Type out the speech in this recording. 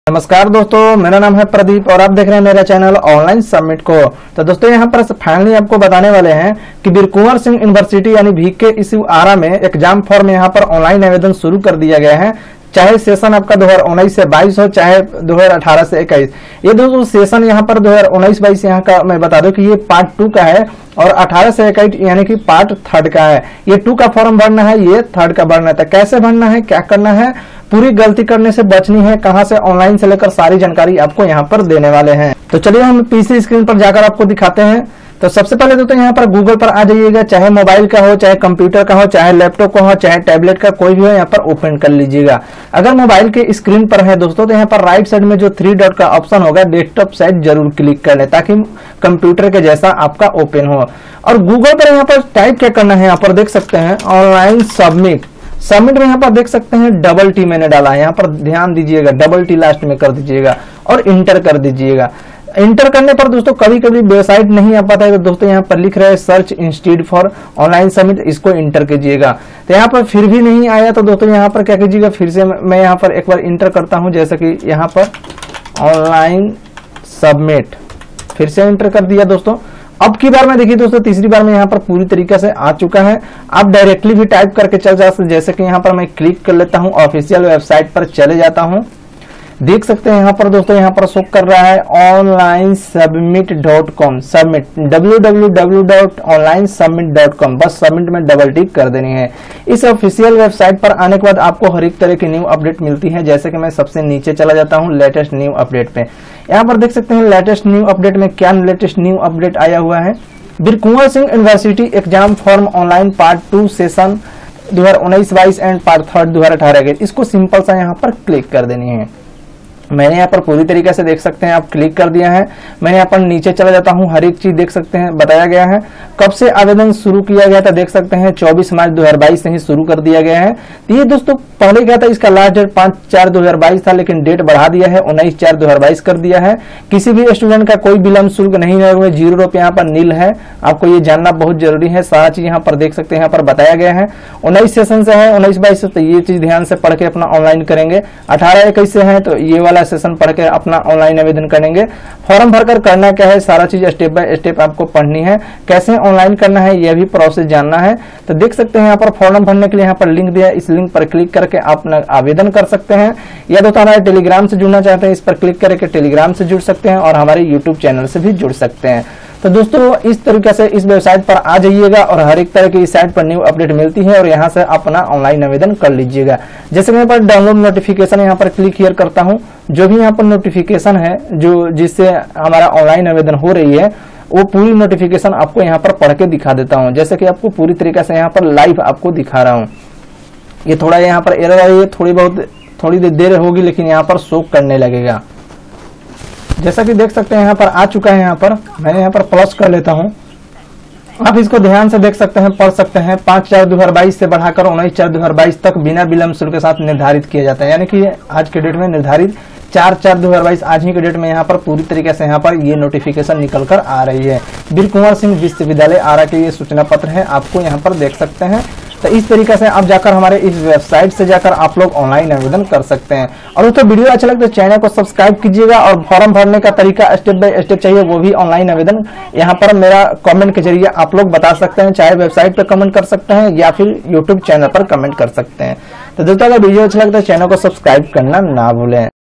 नमस्कार दोस्तों, मेरा नाम है प्रदीप और आप देख रहे हैं मेरा चैनल ऑनलाइन समिट को। तो दोस्तों यहाँ पर फाइनली आपको बताने वाले हैं कि वीर कुंवर सिंह यूनिवर्सिटी यानी वीके इसी आरा में एग्जाम फॉर्म यहाँ पर ऑनलाइन आवेदन शुरू कर दिया गया है। चाहे सेशन आपका 2019 से 22 हो, चाहे 2018 से 21। ये दोस्तों सेशन यहाँ पर 2019-22 यहाँ का मैं बता दूं कि ये पार्ट 2 का है और 18 से 21 यानी कि पार्ट 3 का है। ये 2 का फॉर्म भरना है, ये 3 का भरना है। कैसे भरना है, क्या करना है, पूरी गलती करने से बचनी है, कहां से ऑनलाइन से लेकर सारी जानकारी आपको यहाँ पर देने वाले हैं। तो चलिए हम पीसी स्क्रीन पर जाकर आपको दिखाते हैं। तो सबसे पहले दोस्तों यहाँ पर गूगल पर आ जाइएगा, चाहे मोबाइल का हो, चाहे कंप्यूटर का हो, चाहे लैपटॉप का हो, चाहे टैबलेट का कोई भी हो, यहाँ पर ओपन कर लीजिएगा। अगर मोबाइल के स्क्रीन पर है दोस्तों तो यहाँ पर राइट साइड में जो 3 डॉट का ऑप्शन होगा डेस्कटॉप साइट जरूर क्लिक कर ले ताकि कंप्यूटर के जैसा आपका ओपन हो। और गूगल पर यहाँ पर टाइप क्या करना है, यहाँ पर देख सकते हैं ऑनलाइन सबमिट में यहाँ पर देख सकते हैं डबल टी मैंने डाला है, यहाँ पर ध्यान दीजिएगा, डबल टी लास्ट में कर दीजिएगा और इंटर कर दीजिएगा। इंटर करने पर दोस्तों कभी कभी वेबसाइट नहीं आ पाता है तो दोस्तों यहाँ पर लिख रहा है search institute for online summit, इसको इंटर कीजिएगा। तो यहाँ पर फिर भी नहीं आया तो दोस्तों यहाँ पर क्या कीजिएगा, फिर से मैं यहाँ पर एक बार इंटर करता हूँ, जैसे कि यहाँ पर ऑनलाइन सबमिट, फिर से इंटर कर दिया दोस्तों। अब की बार में देखिए दोस्तों, तीसरी बार में यहाँ पर पूरी तरीके से आ चुका है। आप डायरेक्टली भी टाइप करके चल जा सकते, जैसे कि यहाँ पर मैं क्लिक कर लेता हूँ, ऑफिशियल वेबसाइट पर चले जाता हूँ। देख सकते हैं यहाँ पर दोस्तों, यहाँ पर शो कर रहा है onlinesubmit.com, सबमिट www.onlinesubmit.com, बस सबमिट में डबल टिक कर देनी है। इस ऑफिशियल वेबसाइट पर आने के बाद आपको हर एक तरह की न्यू अपडेट मिलती है। जैसे कि मैं सबसे नीचे चला जाता हूँ लेटेस्ट न्यू अपडेट पे, यहाँ पर देख सकते हैं लेटेस्ट न्यू अपडेट में क्या लेटेस्ट न्यू अपडेट आया हुआ है। Veer Kunwar Singh university exam form online part 2 session 2019-22 and part 3 2018। इसको सिंपल सा यहाँ पर क्लिक कर देनी है। मैंने यहाँ पर पूरी तरीके से देख सकते हैं आप क्लिक कर दिया है। मैंने यहाँ पर नीचे चला जाता हूँ, हर एक चीज देख सकते हैं बताया गया है। कब से आवेदन शुरू किया गया था देख सकते हैं 24 मार्च 2022 से ही शुरू कर दिया गया है। तो ये दोस्तों पहले क्या था, इसका लास्ट डेट 5/4/2022 था, लेकिन डेट बढ़ा दिया है, 19/4/2022 कर दिया है। किसी भी स्टूडेंट का कोई विलंब शुल्क नहीं है, 0 रुपये यहाँ पर नील है। आपको ये जानना बहुत जरूरी है, सारा चीज यहाँ पर देख सकते हैं, यहाँ पर बताया गया है। 19 सेशन से है, 19-22 से, तो ये चीज ध्यान से पढ़ के अपना ऑनलाइन करेंगे। 18-21 से है तो ये वाला सेशन पढ़ के अपना ऑनलाइन आवेदन करेंगे। फॉर्म भरकर करना क्या है, सारा चीज स्टेप बाय स्टेप आपको पढ़नी है। कैसे ऑनलाइन करना है यह भी प्रोसेस जानना है। तो देख सकते हैं यहाँ पर फॉर्म भरने के लिए यहाँ पर लिंक दिया है, इस लिंक पर क्लिक करके आप आवेदन कर सकते हैं। या दोस्तों हमारे टेलीग्राम से जुड़ना चाहते हैं, इस पर क्लिक करके टेलीग्राम से जुड़ सकते हैं और हमारे यूट्यूब चैनल से भी जुड़ सकते हैं। तो दोस्तों इस तरीके से इस वेबसाइट पर आ जाइएगा और हर एक तरह की इस साइट पर न्यू अपडेट मिलती है और यहाँ से अपना ऑनलाइन आवेदन कर लीजिएगा। जैसे मैं पर डाउनलोड नोटिफिकेशन यहाँ पर क्लिक हियर करता हूँ, जो भी यहाँ पर नोटिफिकेशन है जो जिससे हमारा ऑनलाइन आवेदन हो रही है वो पूरी नोटिफिकेशन आपको यहाँ पर पढ़ के दिखा देता हूँ। जैसे कि आपको पूरी तरीके से यहाँ पर लाइव आपको दिखा रहा हूँ। ये थोड़ा यहाँ पर एरर आई है, थोड़ी देर होगी लेकिन यहाँ पर शो करने लगेगा। जैसा कि देख सकते हैं यहाँ पर आ चुका है। यहाँ पर मैंने यहाँ पर प्लस कर लेता हूँ, आप इसको ध्यान से देख सकते हैं, पढ़ सकते हैं। 5/4/2022 से बढ़ाकर 19/4/2022 तक बिना विलंब शुल्क के साथ निर्धारित किया जाता है, यानी कि आज के डेट में निर्धारित 4/4/2022 आज ही के डेट में यहाँ पर पूरी तरीके से यहाँ पर ये नोटिफिकेशन निकल कर आ रही है। वीर कुंवर सिंह विश्वविद्यालय आरा के ये सूचना पत्र है, आपको यहाँ पर देख सकते हैं। तो इस तरीके से आप जाकर हमारे इस वेबसाइट से जाकर आप लोग ऑनलाइन आवेदन कर सकते हैं। और दोस्तों वीडियो अच्छा लगे तो चैनल को सब्सक्राइब कीजिएगा और फॉर्म भरने का तरीका स्टेप बाय स्टेप चाहिए, वो भी ऑनलाइन आवेदन यहाँ पर मेरा कमेंट के जरिए आप लोग बता सकते हैं। चाहे वेबसाइट पर कमेंट कर सकते हैं या फिर यूट्यूब चैनल पर कमेंट कर सकते हैं। तो दोस्तों अगर वीडियो अच्छा लगता है चैनल को सब्सक्राइब करना ना भूलें।